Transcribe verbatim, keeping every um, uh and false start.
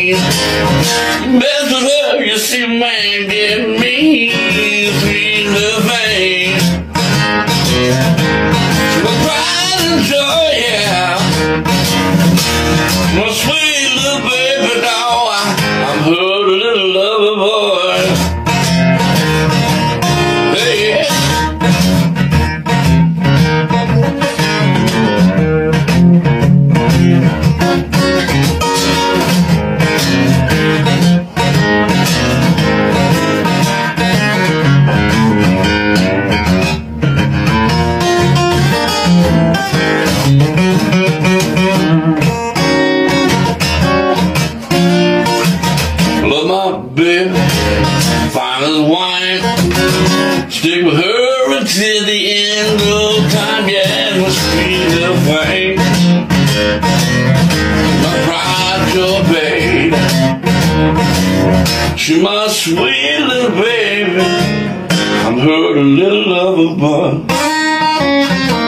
pain. Best of her, you see, man, get me sweet little thing. My pride and joy, yeah. My sweet little baby doll, I'm her little lover boy. Hey, yeah. Love my baby, fine as wine. Stick with her until the end of time. Yeah, my sweet little thing. My pride, your babe. She my sweet little baby. I'm her little lover boy.